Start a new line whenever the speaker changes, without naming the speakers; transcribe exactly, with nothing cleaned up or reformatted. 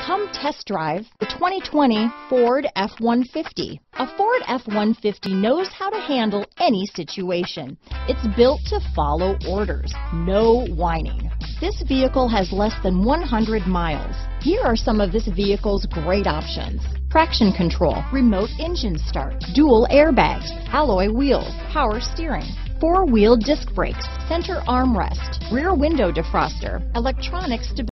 Come test drive the twenty twenty Ford F one fifty. A Ford F one fifty knows how to handle any situation. It's built to follow orders, no whining. This vehicle has less than one hundred miles. Here are some of this vehicle's great options: traction control, remote engine start, dual airbags, alloy wheels, power steering, four-wheel disc brakes, center armrest, rear window defroster, electronic stability